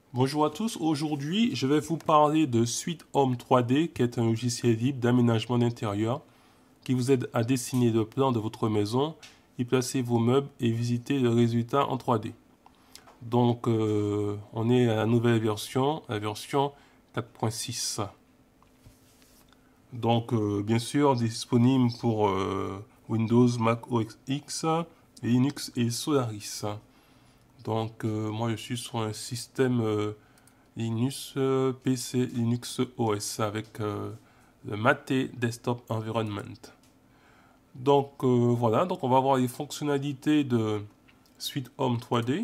Bonjour à tous, aujourd'hui je vais vous parler de Suite Home 3D qui est un logiciel libre d'aménagement d'intérieur qui vous aide à dessiner le plan de votre maison, y placer vos meubles et visiter le résultat en 3D. Donc on est à la nouvelle version, la version 4.6. Donc bien sûr disponible pour Windows, Mac OS X, Linux et Solaris. Donc moi je suis sur un système Linux PC Linux OS avec le Mate Desktop Environment. Donc voilà, donc on va voir les fonctionnalités de Suite Home 3D.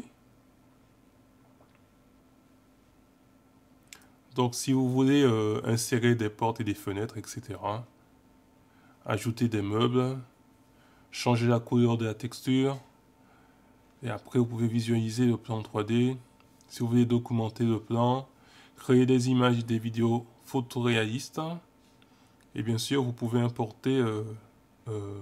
Donc si vous voulez insérer des portes et des fenêtres, etc. Ajouter des meubles, changer la couleur de la texture. Et après vous pouvez visualiser le plan 3D. Si vous voulez documenter le plan, créer des images et des vidéos photoréalistes. Et bien sûr, vous pouvez importer euh,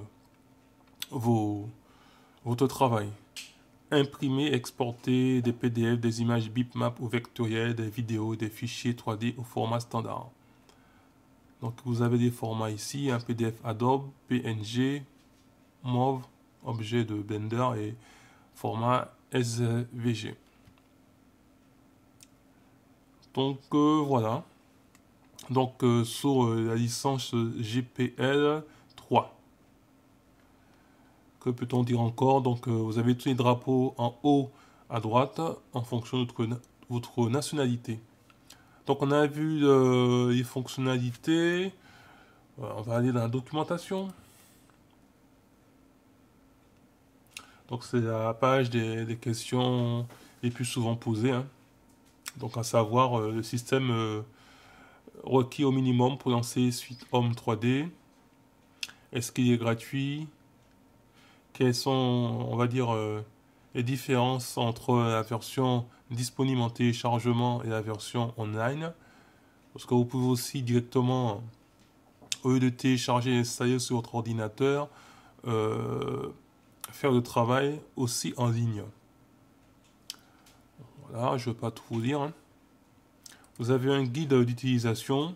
votre travail. Imprimer, exporter des PDF, des images bitmap ou vectorielles, des vidéos, des fichiers 3D au format standard. Donc vous avez des formats ici, un PDF Adobe, PNG, MOV, objet de Blender et format SVG. Donc voilà. Donc sur la licence GPL 3. Que peut-on dire encore? Donc vous avez tous les drapeaux en haut à droite en fonction de votre nationalité. Donc on a vu les fonctionnalités. On va aller dans la documentation. Donc c'est la page des questions les plus souvent posées, hein. Donc à savoir le système requis au minimum pour lancer Suite Home 3D. Est-ce qu'il est gratuit? Quelles sont, on va dire, les différences entre la version disponible en téléchargement et la version online? Parce que vous pouvez aussi directement, au lieu de télécharger et installer sur votre ordinateur, euh, faire le travail aussi en ligne. Voilà, je ne vais pas tout vous dire, hein. Vous avez un guide d'utilisation.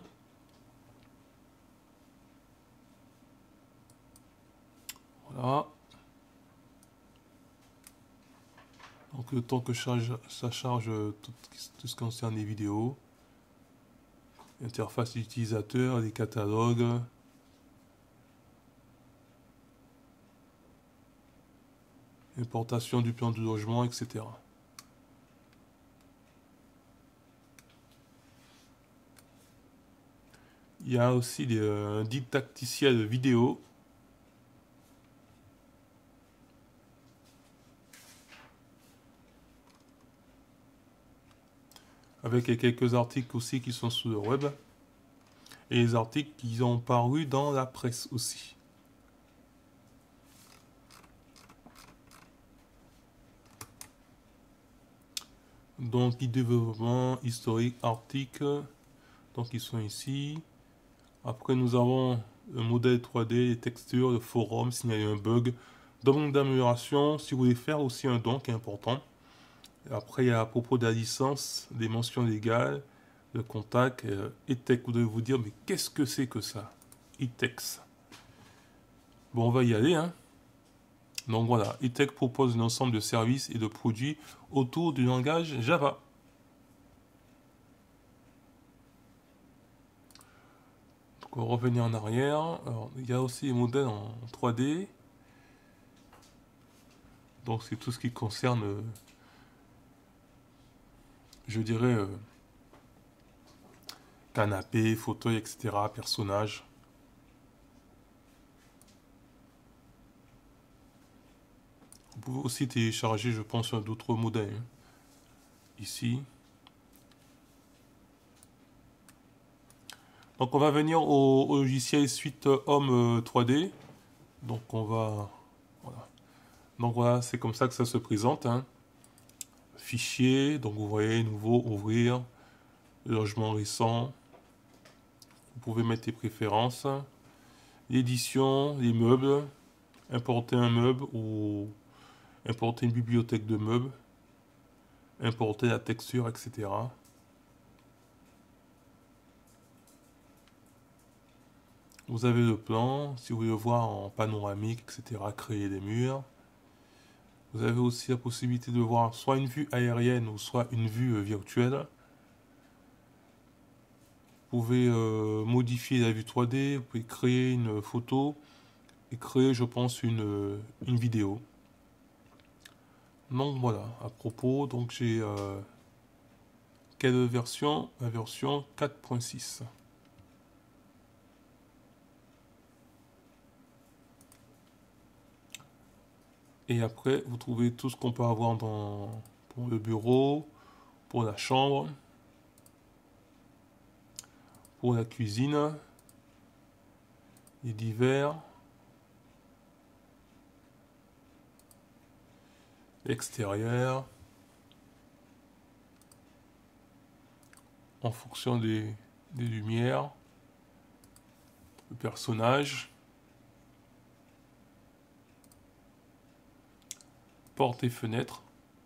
Voilà. Donc le temps que ça charge tout ce qui concerne les vidéos. Interface utilisateur, les catalogues. Importation du plan de logement, etc. Il y a aussi un didacticiel vidéo. Avec quelques articles aussi qui sont sur le web. Et les articles qui ont paru dans la presse aussi. Donc, les développements, historique, articles. Donc, ils sont ici. Après, nous avons le modèle 3D, les textures, le forum, s'il y a eu un bug. Demande d'amélioration, si vous voulez faire aussi un don qui est important. Et après, il y a à propos de la licence, des mentions légales, le contact, e-tech. Vous devez vous dire, mais qu'est-ce que c'est que ça? e-tex. Bon, on va y aller, hein. Donc voilà, e-tech propose un ensemble de services et de produits autour du langage Java. Donc on va revenir en arrière. Alors, il y a aussi les modèles en 3D. Donc c'est tout ce qui concerne, je dirais, canapé, fauteuil, etc., personnages. Vous pouvez aussi télécharger, je pense, d'autres modèles, hein. Ici. Donc on va venir au logiciel Suite Home 3D. Donc on va... Voilà. Donc voilà, c'est comme ça que ça se présente, hein. Fichier, donc vous voyez, nouveau, ouvrir, logement récent. Vous pouvez mettre les préférences. L'édition, les meubles, importer un meuble ou importer une bibliothèque de meubles. importer la texture, etc. Vous avez le plan, si vous voulez voir en panoramique, etc., créer des murs. Vous avez aussi la possibilité de voir soit une vue aérienne ou soit une vue virtuelle. Vous pouvez modifier la vue 3D, vous pouvez créer une photo et créer, je pense, une vidéo. Donc voilà, à propos, donc j'ai quelle version? La version 4.6. Et après, vous trouvez tout ce qu'on peut avoir pour le bureau, pour la chambre, pour la cuisine, les divers, l'extérieur, en fonction des lumières, le personnage, portes et fenêtres.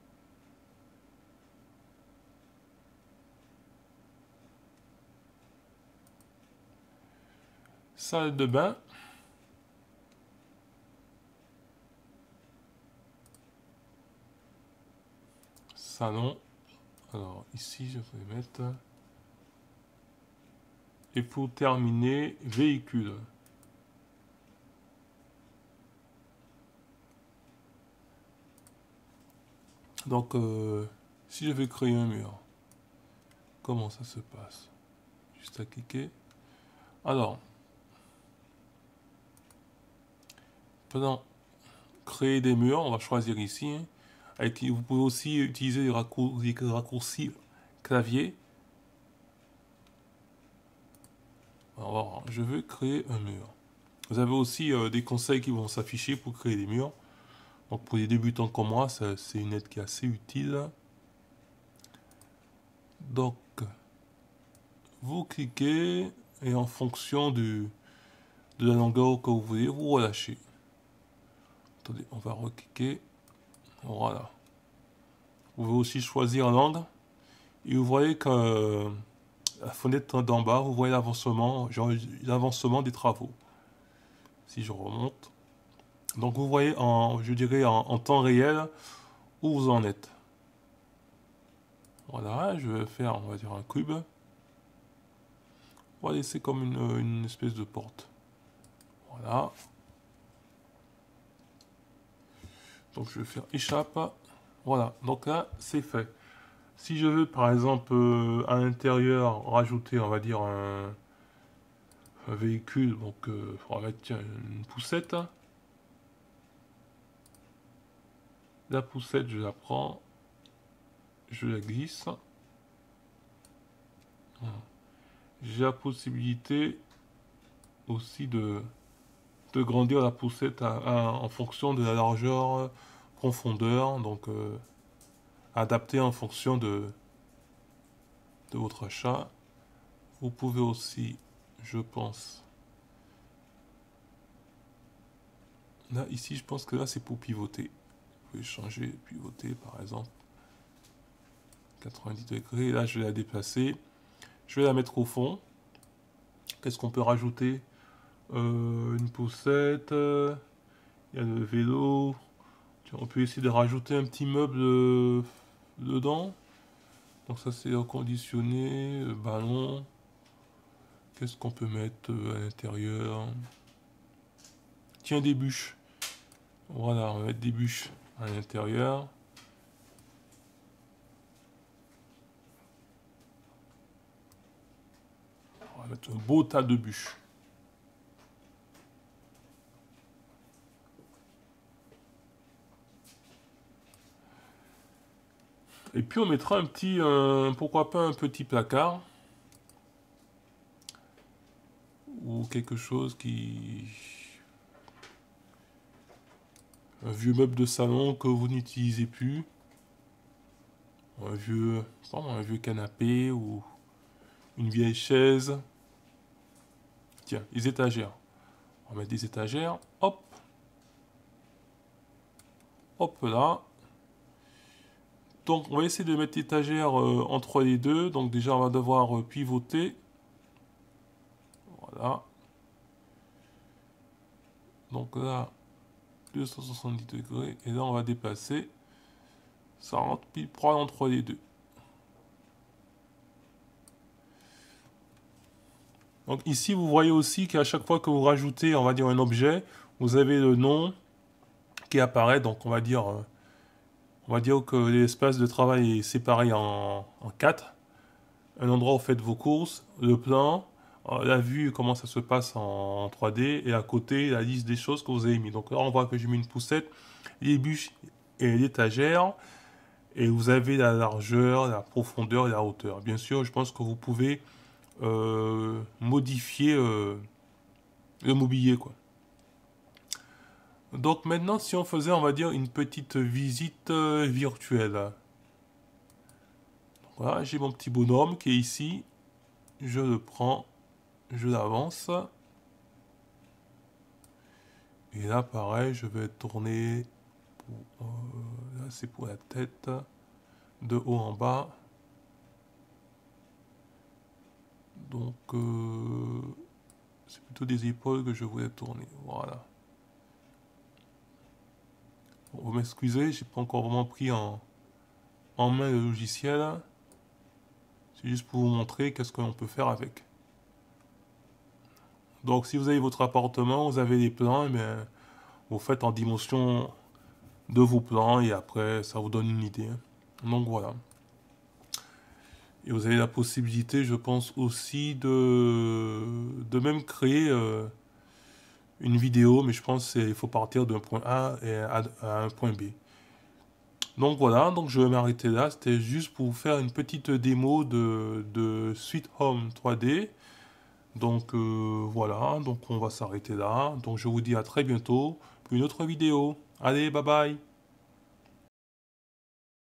Salle de bain. Salon. Alors ici je vais mettre. Et pour terminer, véhicule. Donc si je vais créer un mur, comment ça se passe? Juste à cliquer. Alors, pendant créer des murs, on va choisir ici. Hein. Vous pouvez aussi utiliser les raccourcis clavier. Alors, je veux créer un mur. Vous avez aussi des conseils qui vont s'afficher pour créer des murs. Donc pour les débutants comme moi, c'est une aide qui est assez utile. Donc, vous cliquez et en fonction de la longueur que vous voulez, vous relâchez. Attendez, on va recliquer. Voilà. Vous pouvez aussi choisir l'angle. Et vous voyez que la fenêtre d'en bas, vous voyez l'avancement des travaux. Si je remonte. Donc vous voyez, je dirais en temps réel, où vous en êtes. Voilà, je vais faire, on va dire, un cube. On va laisser comme une espèce de porte. Voilà. Donc je vais faire échappe. Voilà, donc là, c'est fait. Si je veux, par exemple, à l'intérieur, rajouter, on va dire, un véhicule, donc on va mettre tiens, une poussette. La poussette, je la prends, je la glisse. Voilà. J'ai la possibilité aussi de grandir la poussette en fonction de la largeur, profondeur, donc adapté en fonction de votre achat. Vous pouvez aussi, je pense, là ici je pense que là c'est pour pivoter. Vous pouvez changer, pivoter par exemple 90 degrés. Là je vais la déplacer, je vais la mettre au fond. Qu'est-ce qu'on peut rajouter? Une poussette, il y a le vélo. On peut essayer de rajouter un petit meuble dedans. Donc ça c'est reconditionné, ballon. Qu'est-ce qu'on peut mettre à l'intérieur? Tiens, des bûches. Voilà, on va mettre des bûches à l'intérieur. On va mettre un beau tas de bûches. Et puis on mettra un petit, pourquoi pas un petit placard. Ou quelque chose qui... Un vieux meuble de salon que vous n'utilisez plus. Un vieux canapé ou une vieille chaise. Tiens, les étagères. On va mettre des étagères. Hop. Hop là. Donc on va essayer de mettre l'étagère entre les deux. Donc déjà on va devoir pivoter. Voilà. Donc là, 270 degrés. Et là on va déplacer. Ça rentre pile poil entre les deux. Donc ici vous voyez aussi qu'à chaque fois que vous rajoutez, on va dire, un objet, vous avez le nom qui apparaît. Donc on va dire que l'espace de travail est séparé en 4. Un endroit où vous faites vos courses, le plan, la vue, comment ça se passe en 3D, et à côté, la liste des choses que vous avez mis. Donc là, on voit que j'ai mis une poussette, les bûches et l'étagère, et vous avez la largeur, la profondeur et la hauteur. Bien sûr, je pense que vous pouvez modifier le mobilier, quoi. Donc maintenant, si on faisait, on va dire, une petite visite virtuelle. Voilà, j'ai mon petit bonhomme qui est ici. Je le prends, je l'avance. Et là, pareil, je vais tourner. Là, c'est pour la tête. De haut en bas. Donc, c'est plutôt des épaules que je voulais tourner. Voilà. Bon, vous m'excusez, j'ai pas encore vraiment pris en main le logiciel. C'est juste pour vous montrer qu'est-ce qu'on peut faire avec. Donc, si vous avez votre appartement, vous avez les plans, mais vous faites en dimension de vos plans et après, ça vous donne une idée. Donc, voilà. Et vous avez la possibilité, je pense aussi, de même créer une vidéo, mais je pense qu'il faut partir d'un point A et à un point B. Donc voilà, donc je vais m'arrêter là. C'était juste pour vous faire une petite démo de Sweet Home 3D. Donc voilà, donc on va s'arrêter là. Donc je vous dis à très bientôt pour une autre vidéo. Allez, bye bye!